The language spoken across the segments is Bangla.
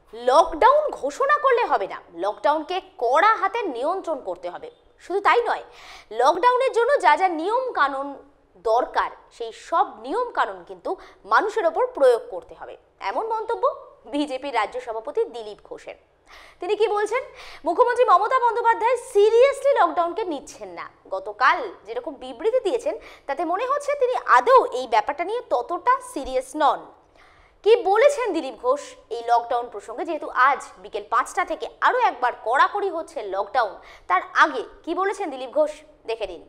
লকডাউন ঘোষণা করলে হবে না, লকডাউনকে কড়া হাতে নিয়ন্ত্রণ করতে হবে। শুধু তাই নয়, লকডাউনের জন্য যা যা নিয়ম কানুন দরকার সেই সব নিয়ম কানুন কিন্তু মানুষের ওপর প্রয়োগ করতে হবে, এমন মন্তব্য বিজেপির রাজ্য সভাপতি দিলীপ ঘোষের। তিনি কি বলছেন? মুখ্যমন্ত্রী মমতা বন্দ্যোপাধ্যায় সিরিয়াসলি লকডাউনকে নিচ্ছেন না। গতকাল যেরকম বিবৃতি দিয়েছেন তাতে মনে হচ্ছে তিনি আদৌ এই ব্যাপারটা নিয়ে ততটা সিরিয়াস নন। কি বলেছেন দিলীপ ঘোষ এই লকডাউন প্রসঙ্গে, যেহেতু আজ বিকেল 5টা থেকে আরো একবার কড়াকড়ি হচ্ছে লকডাউন, তার আগে কি বলেছেন দিলীপ ঘোষ দেখে নিন।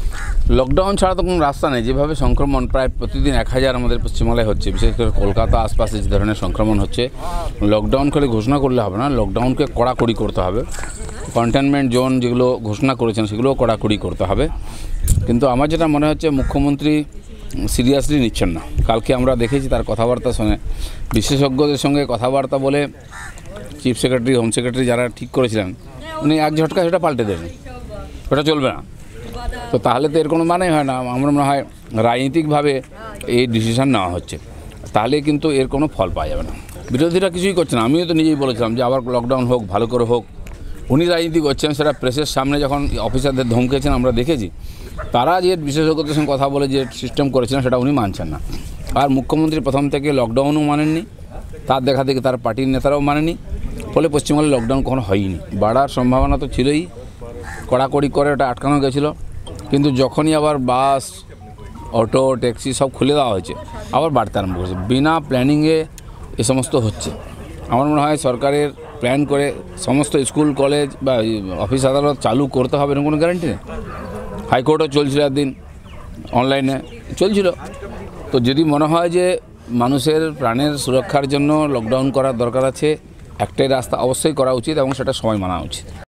লকডাউন ছাড়া তো কোনো রাস্তা নেই। যেভাবে সংক্রমণ প্রায় প্রতিদিন 1000 আমাদের পশ্চিমবাংলায় হচ্ছে, বিশেষ করে কলকাতা আশপাশে যে ধরনের সংক্রমণ হচ্ছে, লকডাউন করে ঘোষণা করলে হবে না, লকডাউনকে কড়াকড়ি করতে হবে। কন্টেনমেন্ট জোন যেগুলো ঘোষণা করেছেন সেগুলোও কড়াকড়ি করতে হবে। কিন্তু আমার যেটা মনে হচ্ছে মুখ্যমন্ত্রী সিরিয়াসলি নিচ্ছেন না। কালকে আমরা দেখেছি তার কথাবার্তা শুনে, বিশেষজ্ঞদের সঙ্গে কথাবার্তা বলে চিফ সেক্রেটারি, হোম সেক্রেটারি যারা ঠিক করেছিলেন উনি এক ঝটকা সেটা পাল্টে দেবেন, ওটা চলবে না। তো তাহলে তো এর কোনো মানেই হয় না। আমার মনে হয় রাজনীতিকভাবে এই ডিসিশন নেওয়া হচ্ছে, তাহলে কিন্তু এর কোনো ফল পাওয়া যাবে না। বিরোধীরা কিছুই করছে না। আমিও তো নিজেই বলেছিলাম যে আবার লকডাউন হোক, ভালো করে হোক। উনি রাজনীতি করছেন, সেটা প্রেসের সামনে যখন অফিসারদের ধমকেছেন আমরা দেখেছি। তারা যে বিশেষজ্ঞদের সঙ্গে কথা বলে যে সিস্টেম করেছিলেন সেটা উনি মানছেন না। আর মুখ্যমন্ত্রী প্রথম থেকে লকডাউনও মানেননি, তার দেখা দেখি তার পার্টির নেতারাও মানেনি, ফলে পশ্চিমবঙ্গে লকডাউন কখনো হয়নি। বাড়ার সম্ভাবনা তো ছিলই, কড়াকড়ি করে ওটা আটকানো গেছিলো। কিন্তু যখনই আবার বাস, অটো, ট্যাক্সি সব খুলে দেওয়া হয়েছে, আবার বাড়তে আরম্ভ করেছে। বিনা প্ল্যানিংয়ে এ সমস্ত হচ্ছে। আমার মনে হয় সরকারের প্ল্যান করে সমস্ত স্কুল, কলেজ বা অফিস আদালত চালু করতে হবে এরকম কোনো গ্যারান্টি নেই। হাইকোর্টও চলছিল, একদিন অনলাইনে চলছিল। তো যদি মনে হয় যে মানুষের প্রাণের সুরক্ষার জন্য লকডাউন করার দরকার আছে, একটাই রাস্তা অবশ্যই করা উচিত এবং সেটা সময় মানা উচিত।